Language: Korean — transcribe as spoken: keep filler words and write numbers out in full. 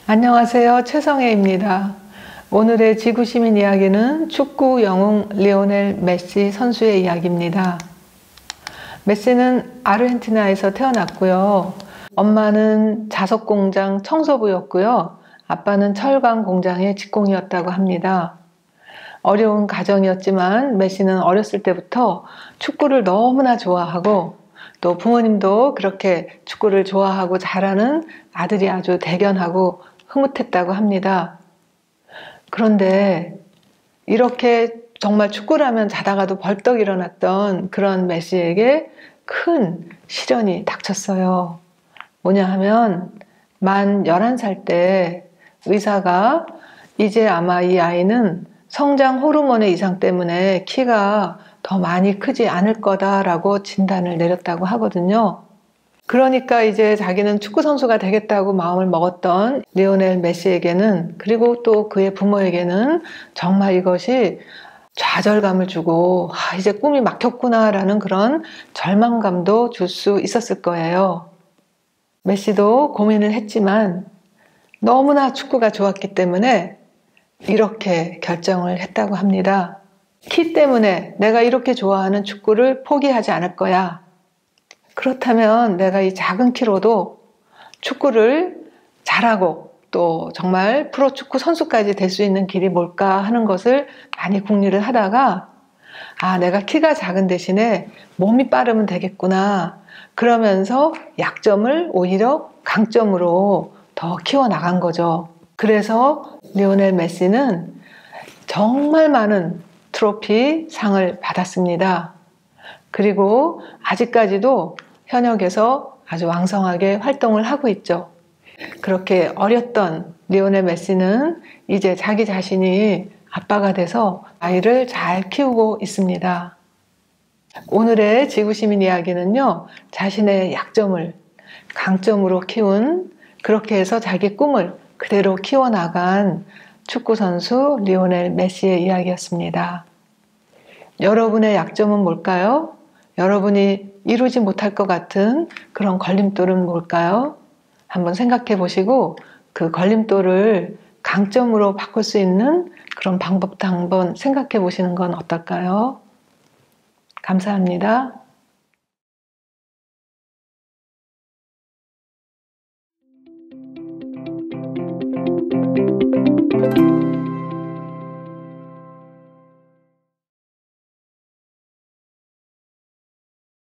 안녕하세요. 최성혜입니다. 오늘의 지구시민 이야기는 축구 영웅 리오넬 메시 선수의 이야기입니다. 메시는 아르헨티나에서 태어났고요. 엄마는 자석공장 청소부였고요. 아빠는 철강 공장의 직공이었다고 합니다. 어려운 가정이었지만 메시는 어렸을 때부터 축구를 너무나 좋아하고 또 부모님도 그렇게 축구를 좋아하고 잘하는 아들이 아주 대견하고 흐뭇했다고 합니다. 그런데 이렇게 정말 축구라면 자다가도 벌떡 일어났던 그런 메시에게 큰 시련이 닥쳤어요. 뭐냐 하면 만 열한 살 때 의사가 이제 아마 이 아이는 성장 호르몬의 이상 때문에 키가 더 많이 크지 않을 거다라고 진단을 내렸다고 하거든요. 그러니까 이제 자기는 축구선수가 되겠다고 마음을 먹었던 리오넬 메시에게는, 그리고 또 그의 부모에게는 정말 이것이 좌절감을 주고 아, 이제 꿈이 막혔구나라는 그런 절망감도 줄 수 있었을 거예요. 메시도 고민을 했지만 너무나 축구가 좋았기 때문에 이렇게 결정을 했다고 합니다. 키 때문에 내가 이렇게 좋아하는 축구를 포기하지 않을 거야. 그렇다면 내가 이 작은 키로도 축구를 잘하고 또 정말 프로축구 선수까지 될 수 있는 길이 뭘까 하는 것을 많이 궁리를 하다가 아, 내가 키가 작은 대신에 몸이 빠르면 되겠구나. 그러면서 약점을 오히려 강점으로 더 키워나간 거죠. 그래서 리오넬 메시는 정말 많은 트로피 상을 받았습니다. 그리고 아직까지도 현역에서 아주 왕성하게 활동을 하고 있죠. 그렇게 어렸던 리오넬 메시는 이제 자기 자신이 아빠가 돼서 아이를 잘 키우고 있습니다. 오늘의 지구시민 이야기는요, 자신의 약점을 강점으로 키운, 그렇게 해서 자기 꿈을 그대로 키워나간 축구선수 리오넬 메시의 이야기였습니다. 여러분의 약점은 뭘까요? 여러분이 이루지 못할 것 같은 그런 걸림돌은 뭘까요? 한번 생각해 보시고 그 걸림돌을 강점으로 바꿀 수 있는 그런 방법도 한번 생각해 보시는 건 어떨까요? 감사합니다.